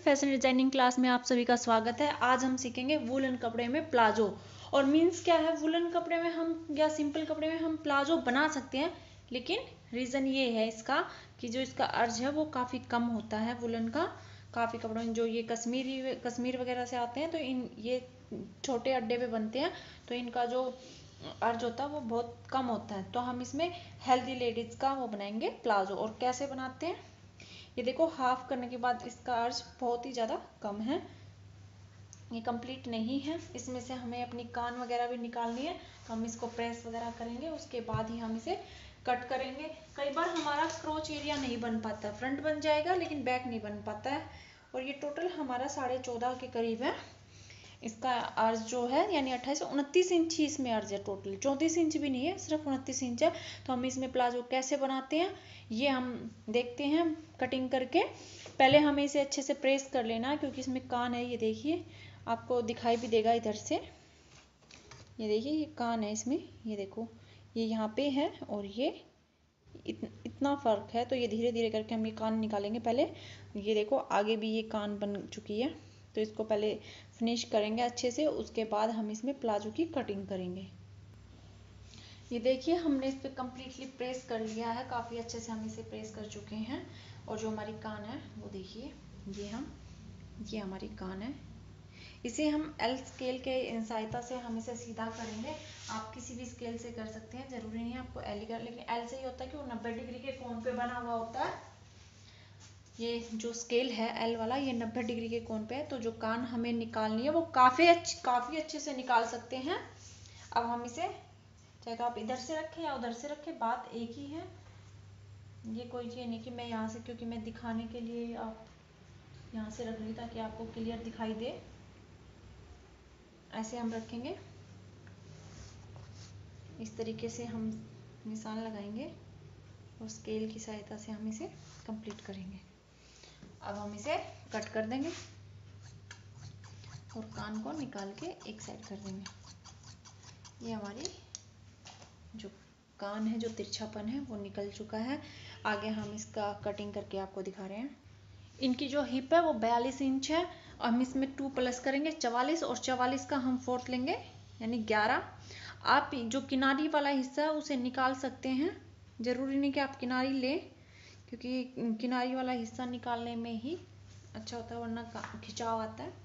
Fashion designing class में आप सभी का स्वागत है। आज हम सीखेंगे वुलन कपड़े में प्लाजो। और मीन्स क्या है, वुलन कपड़े में हम या सिंपल कपड़े में हम प्लाजो बना सकते हैं, लेकिन रीज़न ये है इसका कि जो इसका अर्ज है वो काफ़ी कम होता है वुलन का। काफ़ी कपड़ों में जो ये कश्मीर वगैरह से आते हैं तो ये छोटे अड्डे पे बनते हैं, तो इनका जो अर्ज होता है वो बहुत कम होता है। तो हम इसमें हेल्दी लेडीज़ का वो बनाएंगे प्लाजो। और कैसे बनाते हैं ये देखो, हाफ करने के बाद इसका अर्ज बहुत ही ज़्यादा कम है, ये कंप्लीट नहीं है। इसमें से हमें अपनी कान वगैरह भी निकालनी है, तो हम इसको प्रेस वगैरह करेंगे, उसके बाद ही हम इसे कट करेंगे। कई बार हमारा क्रोच एरिया नहीं बन पाता, फ्रंट बन जाएगा लेकिन बैक नहीं बन पाता है। और ये टोटल हमारा 14.5 के करीब है इसका अर्ज जो है, यानी 28-29 इंच ही इसमें अर्ज है। टोटल 34 इंच भी नहीं है, सिर्फ 29 इंच है। तो हम इसमें प्लाजो कैसे बनाते हैं ये हम देखते हैं कटिंग करके। पहले हमें इसे अच्छे से प्रेस कर लेना है, क्योंकि इसमें कान है, ये देखिए आपको दिखाई भी देगा इधर से। ये देखिए ये कान है इसमें, ये देखो ये यहाँ पे है और ये इतना फ़र्क है। तो ये धीरे धीरे करके हम ये कान निकालेंगे। पहले ये देखो आगे भी ये कान बन चुकी है, तो इसको पहले फिनिश करेंगे अच्छे से, उसके बाद हम इसमें प्लाजो की कटिंग करेंगे। ये देखिए हमने इस पर कम्प्लीटली प्रेस कर लिया है, काफ़ी अच्छे से हम इसे प्रेस कर चुके हैं। और जो हमारी कान है वो देखिए, ये हमारी कान है। इसे हम एल स्केल के सहायता से हम इसे सीधा करेंगे। आप किसी भी स्केल से कर सकते हैं, ज़रूरी नहीं है आपको एल ही कर, लेकिन एल से ही होता है कि वो 90 डिग्री के कोण पे बना हुआ होता है। ये जो स्केल है एल वाला, ये 90 डिग्री के कोण पे है। तो जो कान हमें निकालनी है वो काफ़ी अच्छे से निकाल सकते हैं। अब हम इसे, चाहे तो आप इधर से रखें या उधर से रखें, बात एक ही है। ये कोई चीज़ नहीं कि मैं यहाँ से, क्योंकि मैं दिखाने के लिए आप यहाँ से रख ली ताकि आपको क्लियर दिखाई दे। ऐसे हम रखेंगे, इस तरीके से हम निशान लगाएंगे और स्केल की सहायता से हम इसे कंप्लीट करेंगे। अब हम इसे कट कर देंगे और कान को निकाल के एक साइड कर देंगे। ये हमारी जो कान है, जो तिरछापन है वो निकल चुका है। आगे हम इसका कटिंग करके आपको दिखा रहे हैं। इनकी जो हिप है वो 42 इंच है, और हम इसमें 2 प्लस करेंगे 44, और 44 का हम 4th लेंगे यानी 11। आप जो किनारी वाला हिस्सा है उसे निकाल सकते हैं, ज़रूरी नहीं कि आप किनारी लें, क्योंकि किनारी वाला हिस्सा निकालने में ही अच्छा होता है, वरना खिंचाव आता है।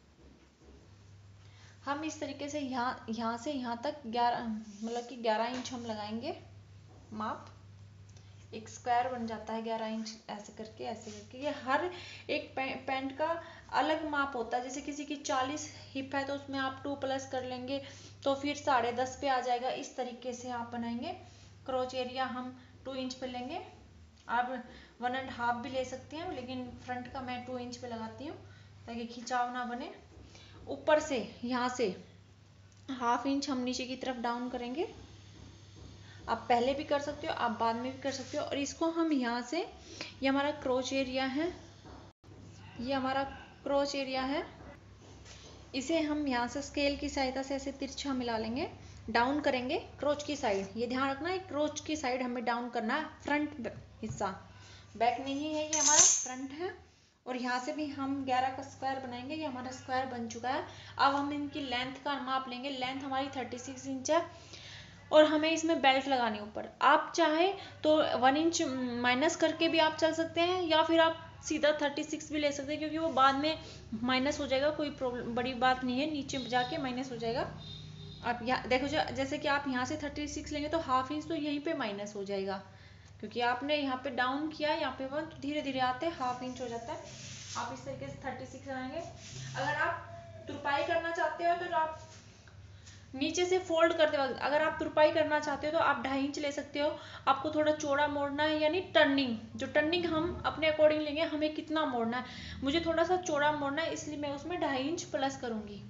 हम इस तरीके से यहाँ से यहाँ तक 11 इंच हम लगाएंगे माप। एक स्क्वायर बन जाता है 11 इंच, ऐसे करके ये हर एक पैंट का अलग माप होता है। जैसे किसी की 40 हिप है तो उसमें आप 2 प्लस कर लेंगे तो फिर 10.5 पे आ जाएगा। इस तरीके से आप बनाएंगे। क्रोच एरिया हम 2 इंच पे लेंगे, आप 1.5 भी ले सकते हैं, लेकिन फ्रंट का मैं 2 इंच पे लगाती हूँ ताकि खिंचाव ना बने। ऊपर से यहाँ से 1/2 इंच हम नीचे की तरफ डाउन करेंगे। आप पहले भी कर सकते हो, आप बाद में भी कर सकते हो। और इसको हम यहाँ से, ये हमारा क्रोच एरिया है, ये हमारा क्रोच एरिया है, इसे हम यहाँ से स्केल की सहायता से ऐसे तिरछा मिला लेंगे, डाउन करेंगे क्रोच की साइड। ये ध्यान रखना है क्रोच की साइड हमें डाउन करना है, फ्रंट हिस्सा, बैक नहीं है, ये हमारा फ्रंट है। और यहाँ से भी हम 11 का स्क्वायर बनाएंगे। ये हमारा स्क्वायर बन चुका है। अब हम इनकी लेंथ का माप लेंगे। लेंथ हमारी 36 इंच है और हमें इसमें बेल्ट लगानी है ऊपर। आप चाहे तो 1 इंच माइनस करके भी आप चल सकते हैं, या फिर आप सीधा 36 भी ले सकते हैं, क्योंकि वो बाद में माइनस हो जाएगा, कोई प्रॉब्लम बड़ी बात नहीं है, नीचे जाके माइनस हो जाएगा। आप यहाँ देखो, जैसे कि आप यहाँ से 36 लेंगे तो 1/2 इंच तो यहीं पे माइनस हो जाएगा, क्योंकि आपने यहाँ पे डाउन किया, यहाँ पे 1, तो धीरे धीरे आते 1/2 इंच हो जाता है। आप इस तरीके से 36 लगाएंगे। अगर आप तुरपाई करना चाहते हो तो आप नीचे से फोल्ड करते वक्त, अगर आप तुरपाई करना चाहते हो तो आप 2.5 इंच ले सकते हो। आपको थोड़ा चौड़ा मोड़ना है, यानी टर्निंग, जो टर्निंग हम अपने अकॉर्डिंग लेंगे, हमें कितना मोड़ना है। मुझे थोड़ा सा चौड़ा मोड़ना है, इसलिए मैं उसमें 2.5 इंच प्लस करूंगी।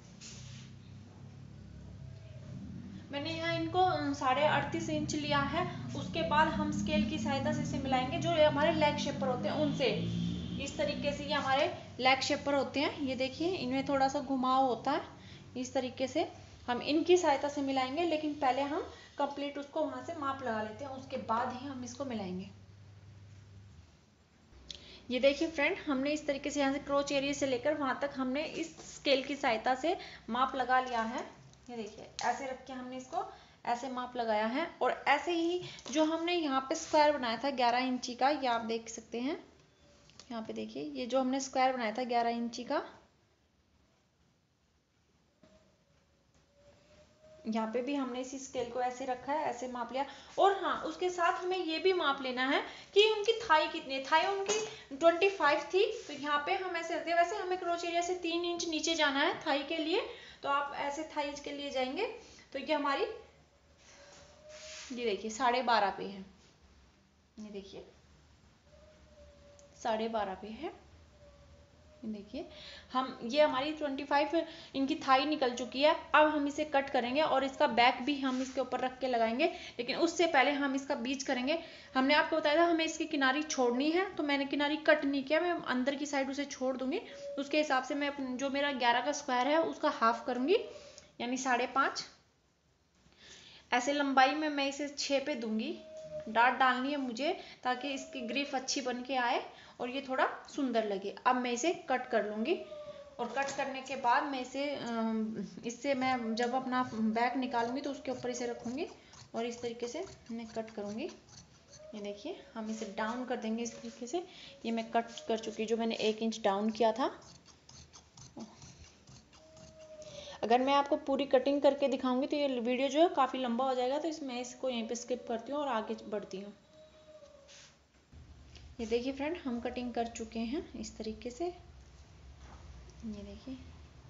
मैंने यहाँ इनको 38.5 इंच लिया है। उसके बाद हम स्केल की सहायता से इसे मिलाएंगे, जो हमारे लेग शेपर होते हैं उनसे। इस तरीके से ये हमारे लेग शेपर होते हैं, ये देखिए इनमें थोड़ा सा घुमाव होता है। इस तरीके से हम इनकी सहायता से मिलाएंगे, लेकिन पहले हम कंप्लीट उसको वहां से माप लगा लेते हैं, उसके बाद ही हम इसको मिलाएंगे। ये देखिए फ्रेंड, हमने इस तरीके से यहाँ से क्रोच एरिया से लेकर वहाँ तक हमने इस स्केल की सहायता से माप लगा लिया है। ये देखिए ऐसे रख के हमने इसको ऐसे माप लगाया है। और ऐसे ही जो हमने यहाँ पे स्क्वायर बनाया था 11 इंची का, ये आप देख सकते हैं। यहाँ पे देखिए ये जो हमने स्क्वायर बनाया था 11 इंची का, यहाँ पे भी हमने इसी स्केल को ऐसे रखा है, ऐसे माप लिया। और हाँ, उसके साथ हमें ये भी माप लेना है कि उनकी थाई कितनी, थाई उनकी 25 थी, तो यहाँ पे हम ऐसे रखते हैं। वैसे हमें क्रोच एरिया से 3 इंच नीचे जाना है थाई के लिए, तो आप ऐसे थाई के लिए जाएंगे तो ये हमारी, ये देखिए 12.5 पे है। ये देखिए 12.5 पे है। देखिए हम, ये हमारी 25 इनकी थाई निकल चुकी है। अब हम इसे कट करेंगे और इसका बैक भी हम इसके ऊपर रख के लगाएंगे, लेकिन उससे पहले हम इसका बीच करेंगे। हमने आपको बताया था हमें इसकी किनारी छोड़नी है, तो मैंने किनारी कट नहीं किया, मैं अंदर की साइड उसे छोड़ दूंगी। उसके हिसाब से मैं जो मेरा 11 का स्क्वायर है उसका हाफ करूंगी, यानी 5.5। ऐसे लंबाई में मैं इसे 6 पे दूंगी। डाट डालनी है मुझे ताकि इसकी ग्रिप अच्छी बन के आए और ये थोड़ा सुंदर लगे। अब मैं इसे कट कर लूंगी, और कट करने के बाद मैं इसे इससे मैं जब अपना बैक निकालूंगी तो उसके ऊपर इसे रखूंगी और इस तरीके से मैं कट करूंगी। ये देखिए हम इसे डाउन कर देंगे इस तरीके से। ये मैं कट कर चुकी, जो मैंने 1 इंच डाउन किया था। अगर मैं आपको पूरी कटिंग करके दिखाऊंगी तो ये वीडियो जो है काफ़ी लंबा हो जाएगा, तो इसमें इसको यहीं पे स्किप करती हूँ और आगे बढ़ती हूँ। ये देखिए फ्रेंड, हम कटिंग कर चुके हैं इस तरीके से। ये देखिए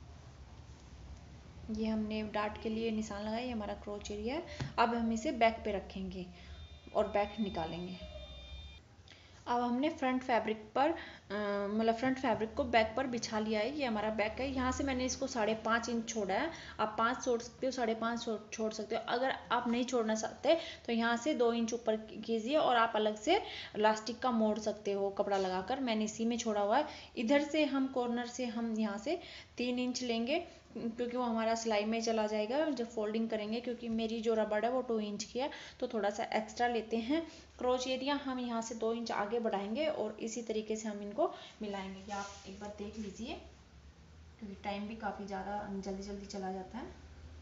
ये हमने डाट के लिए निशान लगाया, ये हमारा क्रोच एरिया है। अब हम इसे बैक पे रखेंगे और बैक निकालेंगे। अब हमने फ्रंट फैब्रिक पर मतलब फ्रंट फैब्रिक को बैक पर बिछा लिया है। ये हमारा बैक है। यहाँ से मैंने इसको 5.5 इंच छोड़ा है। आप 5 छोड़ सकते हो, 5.5 छोड़ सकते हो। अगर आप नहीं छोड़ना चाहते तो यहाँ से 2 इंच ऊपर कीजिए और आप अलग से इलास्टिक का मोड़ सकते हो कपड़ा लगाकर। मैंने इसी में छोड़ा हुआ है। इधर से हम कॉर्नर से हम यहाँ से 3 इंच लेंगे, क्योंकि वो हमारा सिलाई में चला जाएगा जब फोल्डिंग करेंगे, क्योंकि मेरी जो रबड़ है वो 2 इंच की है, तो थोड़ा सा एक्स्ट्रा लेते हैं। क्रोच एरिया हम यहाँ से 2 इंच आगे बढ़ाएंगे और इसी तरीके से हम इनको मिलाएंगे। ये आप एक बार देख लीजिए, क्योंकि टाइम भी काफ़ी ज़्यादा जल्दी जल्दी चला जाता है।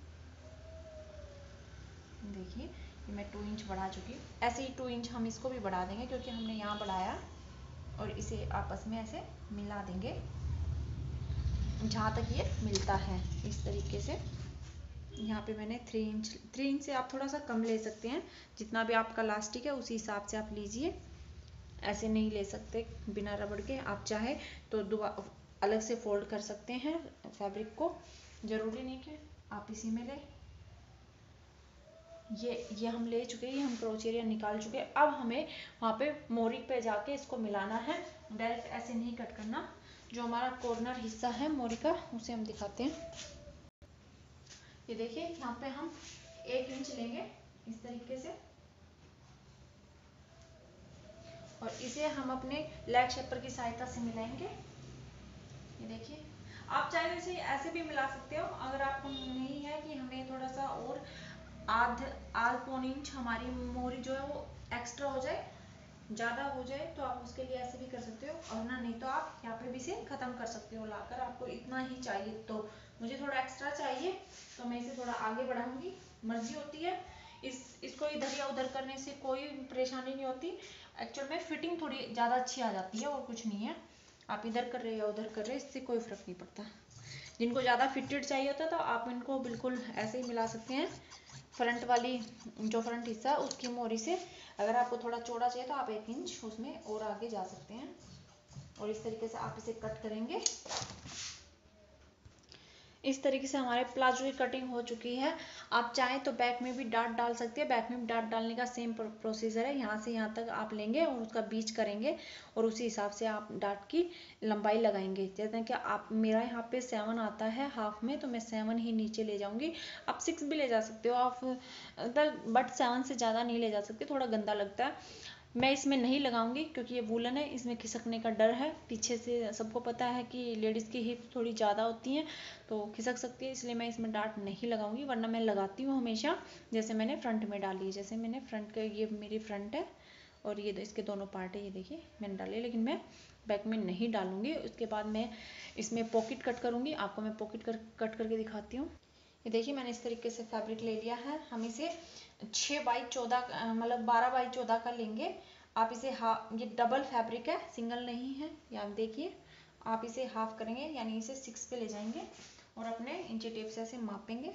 देखिए ये मैं 2 इंच बढ़ा चुकी हूँ। ऐसे ही 2 इंच हम इसको भी बढ़ा देंगे, क्योंकि हमने यहाँ बढ़ाया, और इसे आपस में ऐसे मिला देंगे जहाँ तक ये मिलता है। इस तरीके से यहाँ पे मैंने 3 इंच से आप थोड़ा सा कम ले सकते हैं, जितना भी आपका इलास्टिक है उसी हिसाब से आप लीजिए। ऐसे नहीं ले सकते बिना रबड़ के। आप चाहे तो अलग से फोल्ड कर सकते हैं फैब्रिक को, जरूरी नहीं कि आप इसी में ले। ये हम ले चुके हैं, ये हम क्रोच एरिया निकाल चुके हैं। अब हमें वहाँ पे मोरी पे जाके इसको मिलाना है, डायरेक्ट ऐसे नहीं कट करना। जो हमारा कॉर्नर हिस्सा है मोरी का उसे हम दिखाते हैं। ये देखिए यहाँ पे हम 1 इंच लेंगे इस तरीके से, और इसे हम अपने लेग शेपर की सहायता से मिलाएंगे। ये देखिए आप चाहे तो इसे ऐसे भी मिला सकते हो। अगर आपको नहीं है कि हमें थोड़ा सा और आध पौन इंच हमारी मोहरी जो है वो एक्स्ट्रा हो जाए, ज़्यादा हो जाए, तो आप उसके लिए ऐसे भी कर सकते हो, और ना नहीं तो आप यहाँ पे भी इसे ख़त्म कर सकते हो लाकर। आपको इतना ही चाहिए, तो मुझे थोड़ा एक्स्ट्रा चाहिए तो मैं इसे थोड़ा आगे बढ़ाऊंगी। मर्जी होती है, इसको इधर या उधर करने से कोई परेशानी नहीं होती। एक्चुअल में फिटिंग थोड़ी ज़्यादा अच्छी आ जाती है, और कुछ नहीं है। आप इधर कर रहे हो या उधर कर रहे हो, इससे कोई फ़र्क नहीं पड़ता। जिनको ज़्यादा फिटेड चाहिए होता है तो आप इनको बिल्कुल ऐसे ही मिला सकते हैं। फ्रंट वाली जो फ्रंट हिस्सा है उसकी मोहरी से। अगर आपको थोड़ा चौड़ा चाहिए तो आप 1 इंच उसमें और आगे जा सकते हैं, और इस तरीके से आप इसे कट करेंगे। इस तरीके से हमारे प्लाजो की कटिंग हो चुकी है। आप चाहें तो बैक में भी डाट डाल सकते हैं। बैक में भी डाट डालने का सेम प्रोसीजर है। यहाँ से यहाँ तक आप लेंगे और उसका बीच करेंगे, और उसी हिसाब से आप डाट की लंबाई लगाएंगे। जैसे कि आप, मेरा यहाँ पे 7 आता है हाफ में, तो मैं 7 ही नीचे ले जाऊंगी। आप 6 भी ले जा सकते हो आप, बट 7 से ज़्यादा नहीं ले जा सकते, थोड़ा गंदा लगता है। मैं इसमें नहीं लगाऊंगी क्योंकि ये वूलन है, इसमें खिसकने का डर है। पीछे से सबको पता है कि लेडीज़ की हिप थोड़ी ज़्यादा होती हैं तो खिसक सकती है, इसलिए मैं इसमें डाट नहीं लगाऊंगी। वरना मैं लगाती हूँ हमेशा, जैसे मैंने फ्रंट में डाली है। जैसे मैंने फ्रंट का, ये मेरी फ्रंट है और ये इसके दोनों पार्ट है, ये देखिए मैंने डाले, लेकिन मैं बैक में नहीं डालूंगी। उसके बाद मैं इसमें पॉकेट कट करूंगी। आपको मैं पॉकेट कट करके दिखाती हूँ। ये देखिए मैंने इस तरीके से फैब्रिक ले लिया है। हम इसे 6x14 मतलब 12x14 का लेंगे। आप इसे ये डबल फैब्रिक है, सिंगल नहीं है। ये आप देखिए, आप इसे हाफ करेंगे यानी इसे 6 पे ले जाएंगे और अपने इंची टेप से ऐसे मापेंगे,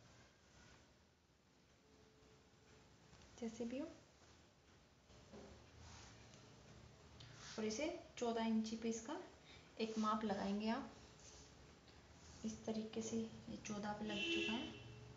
जैसे भी हो, और इसे 14 इंची पे इसका एक माप लगाएंगे। आप इस तरीके से, ये 14 पे लग चुका है,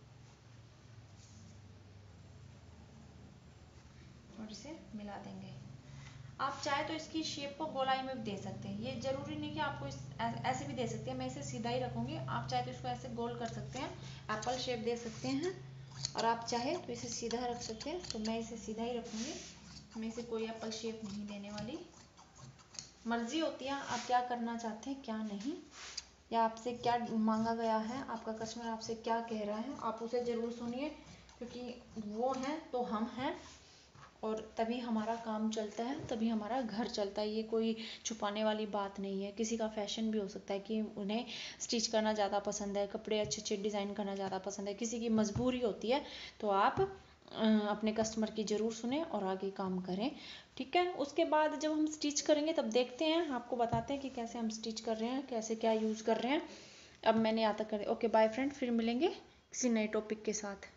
और इसे मिला देंगे। आप चाहे तो इसकी शेप को गोलाई में भी दे सकते हैं, ये जरूरी नहीं कि आपको ऐसे भी दे सकते हैं। मैं इसे सीधा ही रखूंगी। आप चाहे तो इसको ऐसे गोल कर सकते हैं, एप्पल शेप दे सकते हैं, और आप चाहे तो इसे सीधा रख सकते हैं। तो मैं इसे सीधा ही रखूंगी, मैं इसे कोई एप्पल शेप नहीं देने वाली। मर्जी होती है आप क्या करना चाहते हैं क्या नहीं, या आपसे क्या मांगा गया है, आपका कस्टमर आपसे क्या कह रहा है, आप उसे ज़रूर सुनिए, क्योंकि वो हैं तो हम हैं, और तभी हमारा काम चलता है, तभी हमारा घर चलता है। ये कोई छुपाने वाली बात नहीं है। किसी का फैशन भी हो सकता है कि उन्हें स्टिच करना ज़्यादा पसंद है, कपड़े अच्छे अच्छे डिज़ाइन करना ज़्यादा पसंद है, किसी की मजबूरी होती है। तो आप अपने कस्टमर की ज़रूर सुने और आगे काम करें, ठीक है। उसके बाद जब हम स्टिच करेंगे तब देखते हैं, आपको बताते हैं कि कैसे हम स्टिच कर रहे हैं, कैसे क्या यूज़ कर रहे हैं। अब मैंने यहाँ तक कर, ओके बाय फ्रेंड, फिर मिलेंगे किसी नए टॉपिक के साथ।